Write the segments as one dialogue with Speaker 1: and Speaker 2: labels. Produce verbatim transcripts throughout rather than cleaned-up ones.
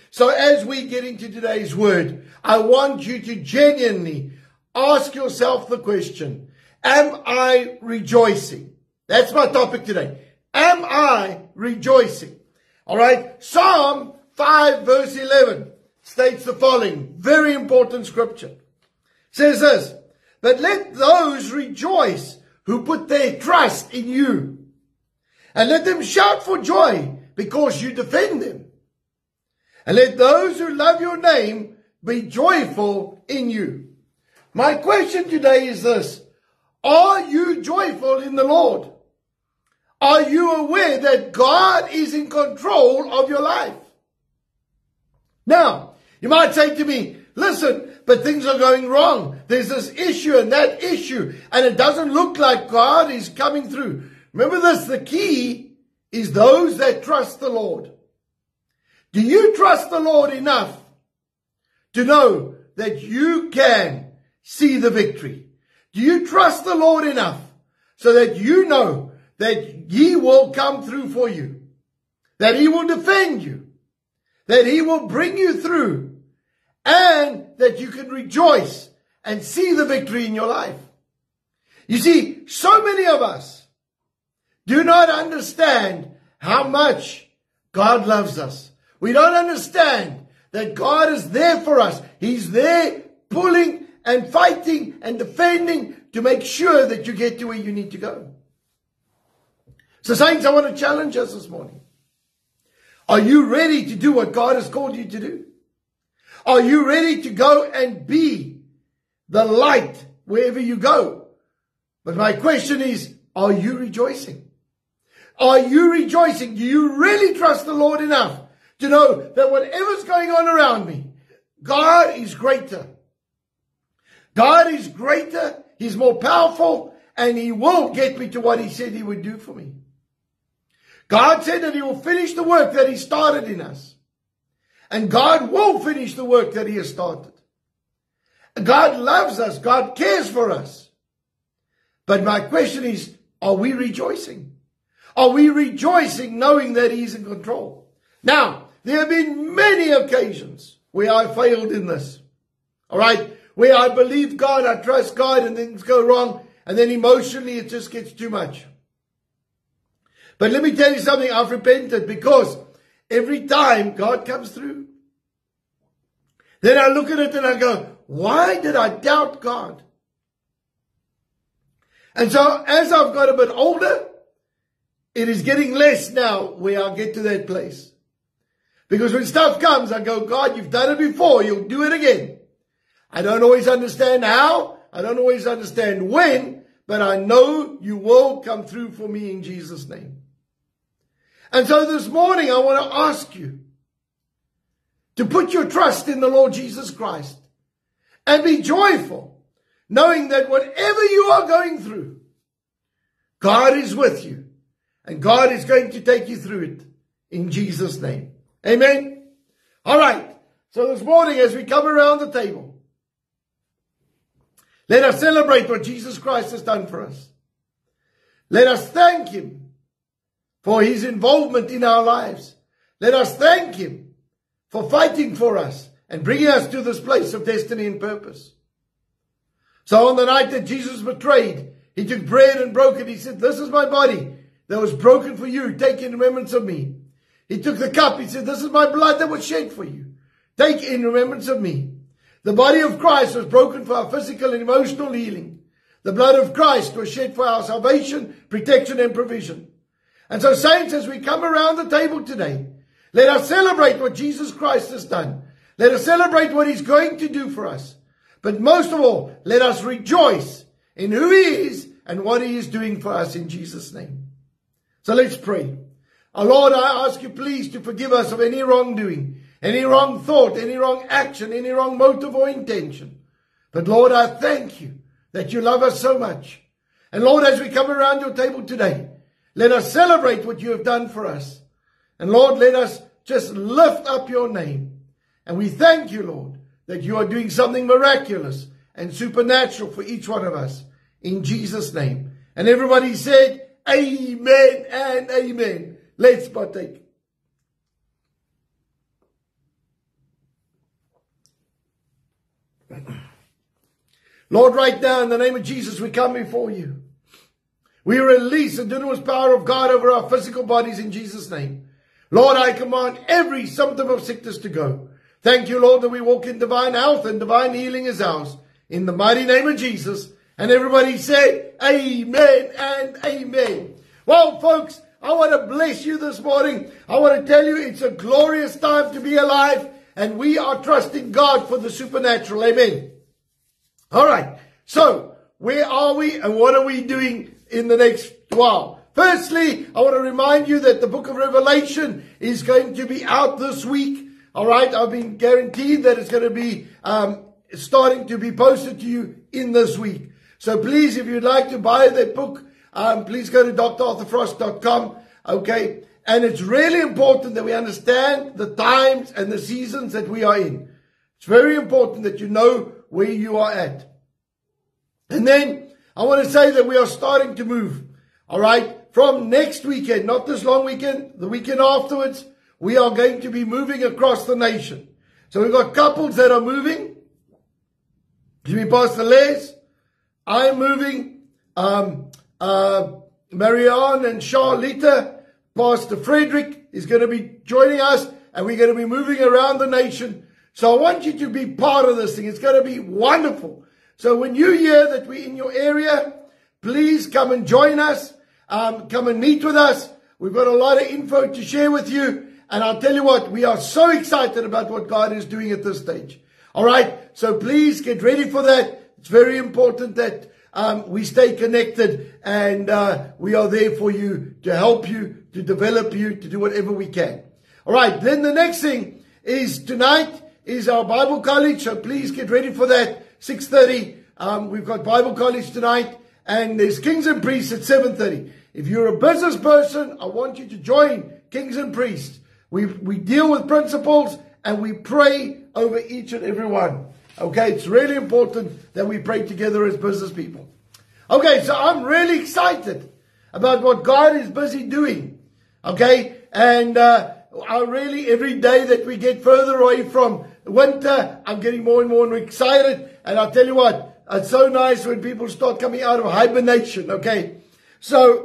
Speaker 1: So as we get into today's word, I want you to genuinely ask yourself the question, am I rejoicing? That's my topic today. Am I rejoicing? All right. Psalm five verse eleven states the following, very important scripture. It says this, but let those rejoice who put their trust in you, and let them shout for joy because you defend them. And let those who love your name be joyful in you. My question today is this, are you joyful in the Lord? Are you aware that God is in control of your life? Now, you might say to me, listen, but things are going wrong. There's this issue and that issue, and it doesn't look like God is coming through. Remember this, the key is those that trust the Lord. Do you trust the Lord enough to know that you can see the victory? Do you trust the Lord enough so that you know that He will come through for you, that He will defend you, that He will bring you through, and that you can rejoice and see the victory in your life? You see, so many of us do not understand how much God loves us. We don't understand that God is there for us. He's there pulling and fighting and defending to make sure that you get to where you need to go. So saints, I want to challenge us this morning. Are you ready to do what God has called you to do? Are you ready to go and be the light wherever you go? But my question is, are you rejoicing? Are you rejoicing? Do you really trust the Lord enough to know that whatever's going on around me, God is greater? God is greater, He's more powerful, and He will get me to what He said He would do for me. God said that He will finish the work that He started in us. And God will finish the work that He has started. God loves us. God cares for us. But my question is, are we rejoicing? Are we rejoicing knowing that He's in control? Now, there have been many occasions where I failed in this. All right? Where I believe God, I trust God, and things go wrong. And then emotionally it just gets too much. But let me tell you something, I've repented, because every time God comes through, then I look at it and I go, why did I doubt God? And so as I've got a bit older, it is getting less now where I get to that place. Because when stuff comes, I go, God, you've done it before, you'll do it again. I don't always understand how, I don't always understand when, but I know you will come through for me in Jesus' name. And so this morning I want to ask you to put your trust in the Lord Jesus Christ and be joyful, knowing that whatever you are going through, God is with you and God is going to take you through it in Jesus' name. Amen. All right. So this morning as we come around the table, let us celebrate what Jesus Christ has done for us. Let us thank Him for His involvement in our lives. Let us thank Him for fighting for us and bringing us to this place of destiny and purpose. So on the night that Jesus was betrayed, He took bread and broke it. He said, this is my body that was broken for you. Take in remembrance of me. He took the cup. He said, this is my blood that was shed for you. Take in remembrance of me. The body of Christ was broken for our physical and emotional healing. The blood of Christ was shed for our salvation, protection, and provision. And so, saints, as we come around the table today, let us celebrate what Jesus Christ has done. Let us celebrate what He's going to do for us. But most of all, let us rejoice in who He is and what He is doing for us in Jesus' name. So let's pray. Our Lord, I ask you please to forgive us of any wrongdoing, any wrong thought, any wrong action, any wrong motive or intention. But Lord, I thank you that you love us so much. And Lord, as we come around your table today, let us celebrate what you have done for us. And Lord, let us just lift up your name. And we thank you, Lord, that you are doing something miraculous and supernatural for each one of us. In Jesus' name. And everybody said, amen and amen. Let's partake. Lord, right now, in the name of Jesus, we come before you. We release the dunamis power of God over our physical bodies in Jesus' name. Lord, I command every symptom of sickness to go. Thank you, Lord, that we walk in divine health and divine healing is ours. In the mighty name of Jesus. And everybody said, amen and amen. Well, folks, I want to bless you this morning. I want to tell you it's a glorious time to be alive. And we are trusting God for the supernatural. Amen. All right. So, where are we and what are we doing in the next while? Firstly, I want to remind you that the book of Revelation is going to be out this week. All right. I've been guaranteed that it's going to be um, starting to be posted to you in this week. So please, if you'd like to buy that book, um, please go to d r arthur frost dot com. Okay. And it's really important that we understand the times and the seasons that we are in. It's very important that you know where you are at. And then I want to say that we are starting to move. All right. From next weekend, not this long weekend, the weekend afterwards, we are going to be moving across the nation. So we've got couples that are moving. Jimmy Pastor Les, I'm moving. Um, uh, Marianne and Charlita, Pastor Frederick is going to be joining us, and we're going to be moving around the nation. So I want you to be part of this thing. It's going to be wonderful. So when you hear that we're in your area, please come and join us. Um, come and meet with us. We've got a lot of info to share with you. And I'll tell you what, we are so excited about what God is doing at this stage. All right. So please get ready for that. It's very important that um, we stay connected, and uh, we are there for you to help you, to develop you, to do whatever we can. All right. Then the next thing is tonight is our Bible college. So please get ready for that. six thirty. Um, we've got Bible college tonight, and there's Kings and Priests at seven thirty. If you're a business person, I want you to join Kings and Priests. We, we deal with principles and we pray over each and every one. Okay, it's really important that we pray together as business people. Okay, so I'm really excited about what God is busy doing. Okay, and uh, I really, every day that we get further away from winter, I'm getting more and more excited. And I'll tell you what, it's so nice when people start coming out of hibernation. Okay, so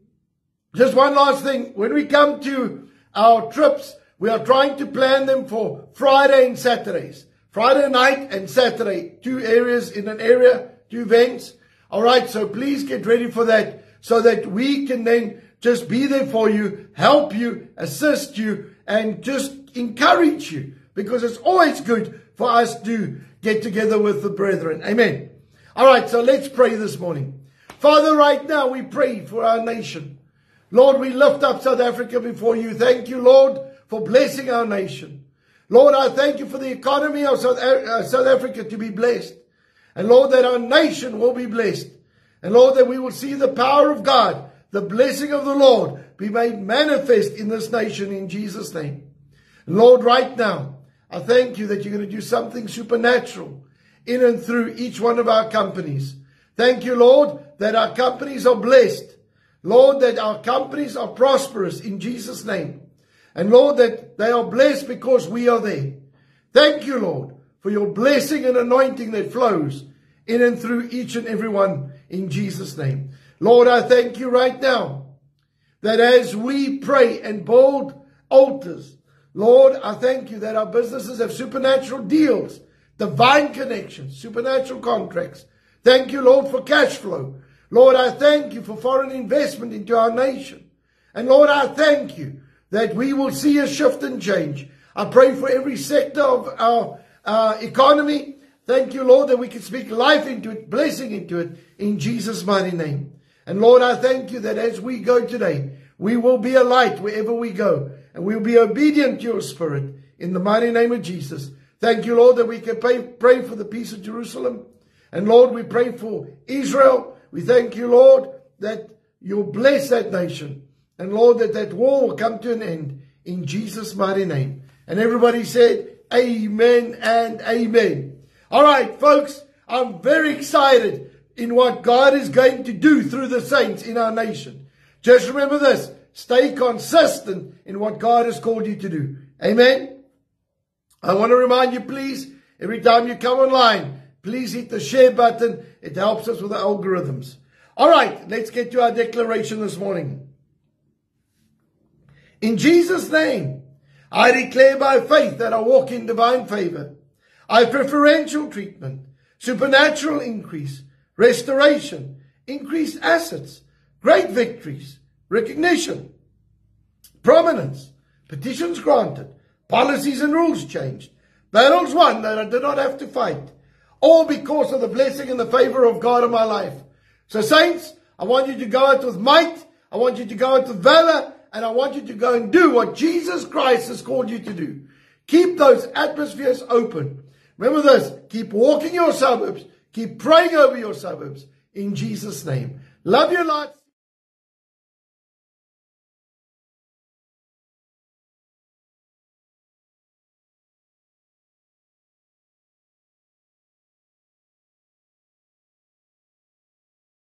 Speaker 1: just one last thing. When we come to our trips, we are trying to plan them for Friday and Saturdays. Friday night and Saturday. Two areas in an area, two events. All right, so please get ready for that so that we can then just be there for you, help you, assist you, and just encourage you. Because it's always good for us to get together with the brethren. Amen. All right, so let's pray this morning. Father, right now we pray for our nation. Lord, we lift up South Africa before you. Thank you, Lord, for blessing our nation. Lord, I thank you for the economy of South, uh, South Africa to be blessed. And Lord, that our nation will be blessed. And Lord, that we will see the power of God, the blessing of the Lord be made manifest in this nation in Jesus' name. And Lord, right now, I thank you that you're going to do something supernatural in and through each one of our companies. Thank you, Lord, that our companies are blessed. Lord, that our companies are prosperous in Jesus' name. And Lord, that they are blessed because we are there. Thank you, Lord, for your blessing and anointing that flows in and through each and every one in Jesus' name. Lord, I thank you right now that as we pray and build altars, Lord, I thank you that our businesses have supernatural deals, divine connections, supernatural contracts. Thank you, Lord, for cash flow. Lord, I thank you for foreign investment into our nation. And Lord, I thank you that we will see a shift and change. I pray for every sector of our uh, economy. Thank you, Lord, that we can speak life into it, blessing into it, in Jesus' mighty name. And Lord, I thank you that as we go today, we will be a light wherever we go. And we'll be obedient to your spirit in the mighty name of Jesus. Thank you, Lord, that we can pray, pray for the peace of Jerusalem. And Lord, we pray for Israel. We thank you, Lord, that you'll bless that nation. And Lord, that that war will come to an end in Jesus' mighty name. And everybody said, amen and amen. All right, folks, I'm very excited in what God is going to do through the saints in our nation. Just remember this, stay consistent in what God has called you to do. Amen. I want to remind you, please, every time you come online, please hit the share button. It helps us with the algorithms. All right, let's get to our declaration this morning. In Jesus' name, I declare by faith that I walk in divine favor. I have preferential treatment, supernatural increase, restoration, increased assets, great victories, recognition, prominence, petitions granted, policies and rules changed, battles won that I did not have to fight, all because of the blessing and the favor of God in my life. So saints, I want you to go out with might, I want you to go out with valor, and I want you to go and do what Jesus Christ has called you to do. Keep those atmospheres open. Remember this, keep walking your suburbs, keep praying over your suburbs in Jesus' name. Love you lots.